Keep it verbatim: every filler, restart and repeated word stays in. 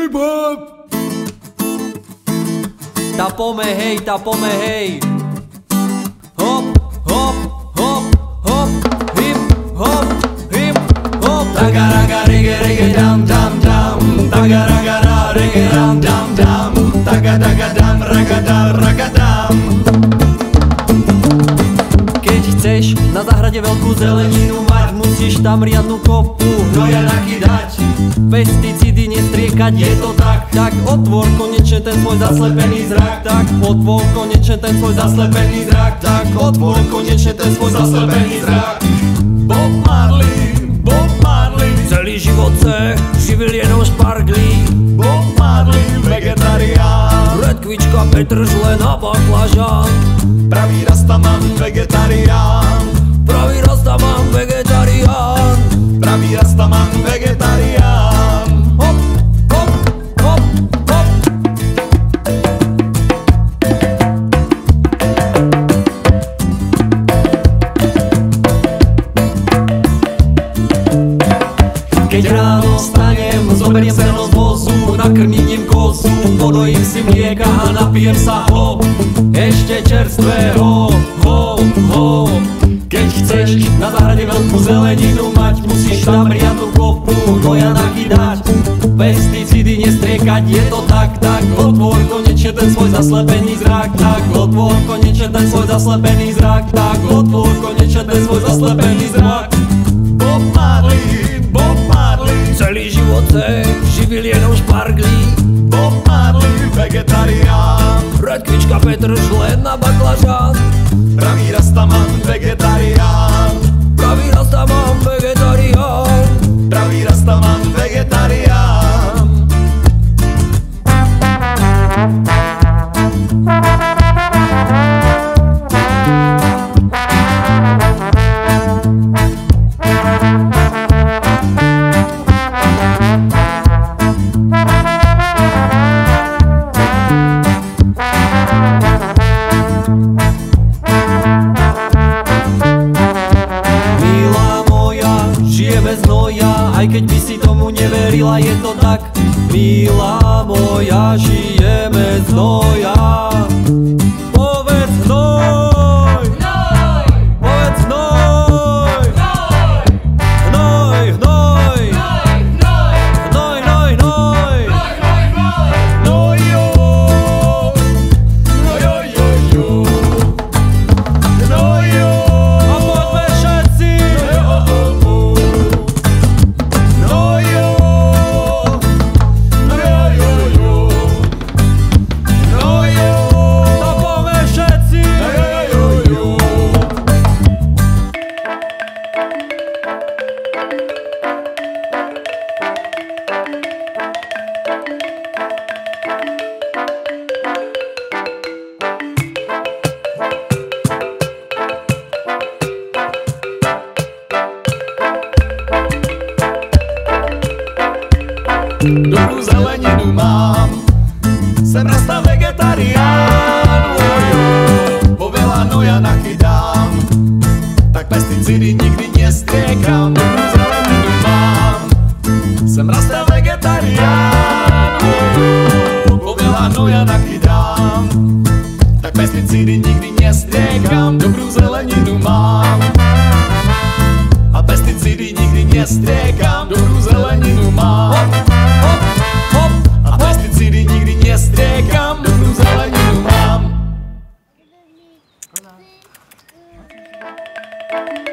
Hip-hop! Tapome hej, tapome hej. Hop, hop, hop, hop. Hip, hop, hip, hop. Taga-raga, reggae, reggae, dam, dam, dam. Taga-raga, reggae, dam, dam, dam. Taga-daga-dam, raga-dam, raga-dam. Keď chceš na záhrade veľkú zeleninu mať, musíš tam riadnu kopu hnoja nakydať. Pesticídy nestriekať, je to tak. Tak otvor konečne ten svoj zaslepený zrak. Tak otvor konečne ten svoj zaslepený zrak. Tak otvor konečne ten svoj zaslepený zrak. Bob Marley, Bob Marley, celý život se živil jenom šparglí. Bob Marley, vegetarián. Redkvička, petržlen a baklažán. Pravý rastaman, vegetarián. Pravý rastaman, vegetarián. Pravý rastaman, vegetarián. Hop, hop, hop, hop. Keď ráno stanem, zoberiem seno z vozu, nakrmím kozu, podojím si mlieka a napijem sa ho, ešte čerstvého, ho, ho. Keď chceš na záhrade veľkú zeleninu mať, musíš tam riadnu kopu hnoja nakydať. Pesticídy nestriekať, je to tak, tak otvor konečne ten svoj zaslepený zrak. Tak otvor konečne ten svoj zaslepený zrak. Tak otvor konečne ten svoj zaslepený zrak. Bob Marley, Bob Marley, celý život se živil jenom šparglí. Bob Marley, vegetarián. Redkvička, petržlen a baklažán. Pravý rastaman, vegetarián. Pravý rastaman, vegetarián. Pravý rastaman, vegetarián. Aj keď by si tomu neverila, je to tak. Milá moja, žijeme z hnoja. Povedz hnoj, hnoj. Povedz hnoj, hnoj. Hnoj, hnoj, hnoj, hnoj, hnoj, hnoj. Hnojo, hnojojojo. Hnojo. A poďme všetci. Dobrú zeleninu mám, sem rasta vegetarián. Ojo, po veľa hnoja nakydám, tak pesticídy nikdy nestriekam. Dobrú zeleninu mám, sem rasta vegetarián. Ojo, po veľa hnoja nakydám, tak pesticídy nikdy nestriekam. Dobrú zeleninu mám a pesticídy nikdy nestriekam. Dobrú zeleninu mám a pesticídy nikdy nestriekam. Dobrú zeleninu mám.